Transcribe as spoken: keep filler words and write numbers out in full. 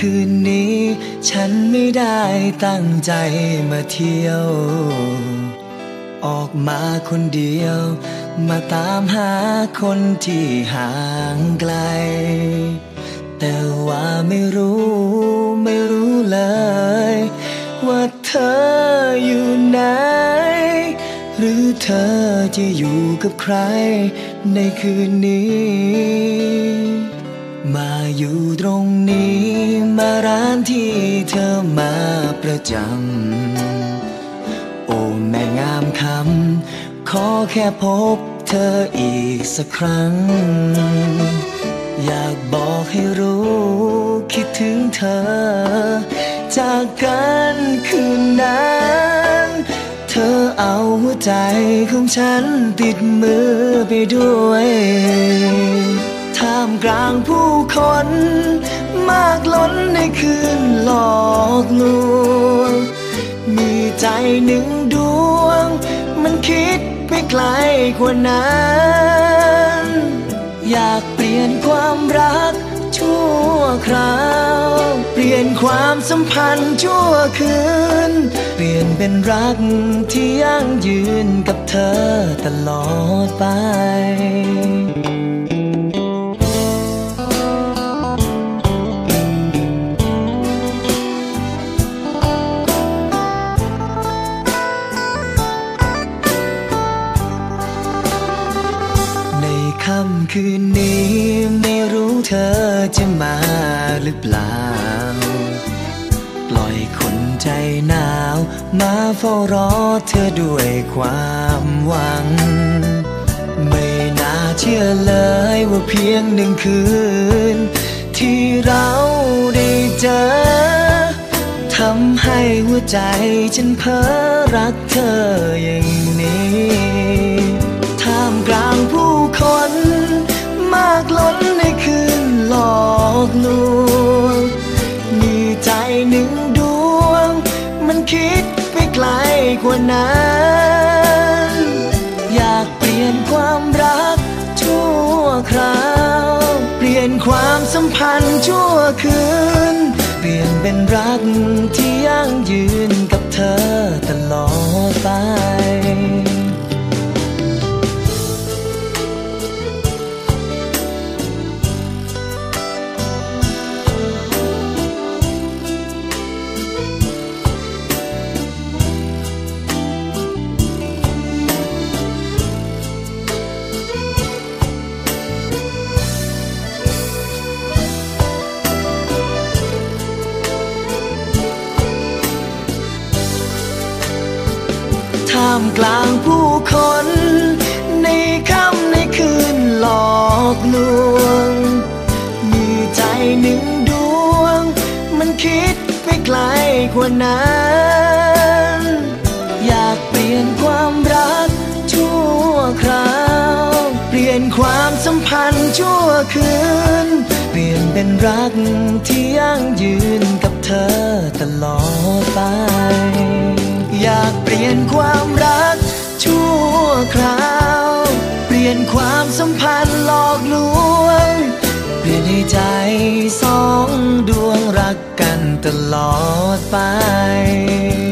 คืนนี้ฉันไม่ได้ตั้งใจมาเที่ยวออกมาคนเดียวมาตามหาคนที่ห่างไกลแต่ว่าไม่รู้ไม่รู้เลยว่าเธออยู่ไหนหรือเธอจะอยู่กับใครในคืนนี้มาอยู่ตรงนี้มาร้านที่เธอมาประจำโอ้แม่งามคำขอแค่พบเธออีกสักครั้งอยากบอกให้รู้คิดถึงเธอจากกันคืนนั้นเธอเอาหัวใจของฉันติดมือไปด้วยท่ามกลางผู้คนมากล้นในคืนหลอกลวงมีใจหนึ่งดวงมันคิดไปไกลกว่านั้นอยากเปลี่ยนความรักชั่วคราวเปลี่ยนความสัมพันธ์ชั่วคืนเปลี่ยนเป็นรักที่ยั่งยืนกับเธอตลอดไปค่ำคืนนี้ไม่รู้เธอจะมาหรือเปล่าปล่อยคนใจหนาวมาเฝ้ารอเธอด้วยความหวังไม่น่าเชื่อเลยว่าเพียงหนึ่งคืนที่เราได้เจอทำให้หัวใจฉันเพ้อรักเธออย่างนี้ท่ามกลางผู้คนมากล้นในคืนหลอกลวงมีใจหนึ่งดวงมันคิดไปไกลกว่านั้นอยากเปลี่ยนความรักชั่วคราวเปลี่ยนความสัมพันธ์ชั่วคืนเปลี่ยนเป็นรักที่ยั่งยืนกับเธอตลอดไปท่ามกลางผู้คนในค่ำในคืนหลอกลวงมีใจหนึ่งดวงมันคิดไปไกลกว่านั้นอยากเปลี่ยนความรักชั่วคราวเปลี่ยนความสัมพันธ์ชั่วคืนเปลี่ยนเป็นรักที่ยั่งยืนกับเธอตลอดไปอยากเปลี่ยนความรักชั่วคราวเปลี่ยนความสัมพันธ์หลอกลวงเปลี่ยนให้ใจสองดวงรักกันตลอดไป